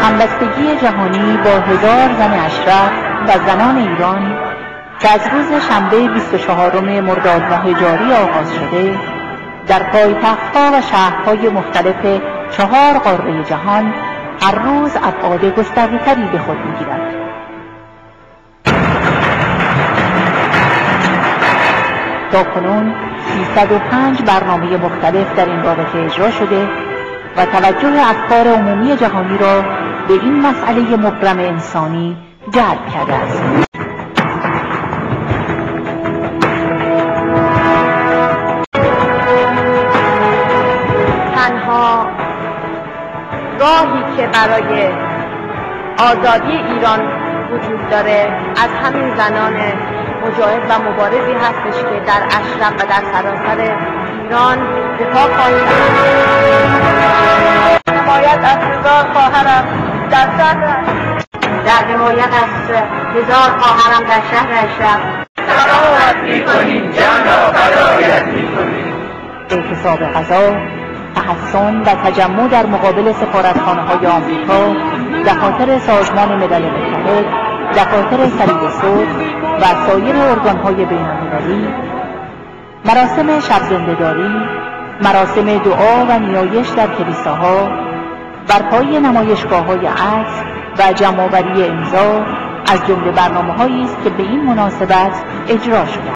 همبستگی جهانی با 1000 زن اشرف و زنان ایران که از روز شنبه 24 مرداد ماه جاری آغاز شده در پایتخت‌ها و شهرهای مختلف 4 قاره جهان هر روز ابعاد گسترده‌تری به خود می‌گیرد. تاکنون 305 برنامه مختلف در این رابطه اجرا شده و توجه افکار عمومی جهانی را به این مسئله مبرم انسانی جلب کرده است. تنها راهی که برای آزادی ایران وجود داره از همین زنان مجاهد و مبارزی هستش که در اشرف و در سراسر ایران دفاع خواهند حمایت از 1000 خواهرم در شهر در حمایت از 1000 خواهرم در شهر اشرف تقاوت می‌کنیم، جان را فدایت می‌کنیم. اعتصاب غذا، تحصن و تجمع در مقابل سفارتخانه‌های آمریکا، دفاتر سازمان ملل متحد، دفاتر صلیب صلح و سایر ارگان‌های بین‌المللی، مراسم شب زنده‌داری، مراسم دعا و نیایش در کلیساها، برپایی نمایشگاه‌های عکس و جمع‌آوری امضا از جمله برنامه‌هایی است که به این مناسبت اجرا شده.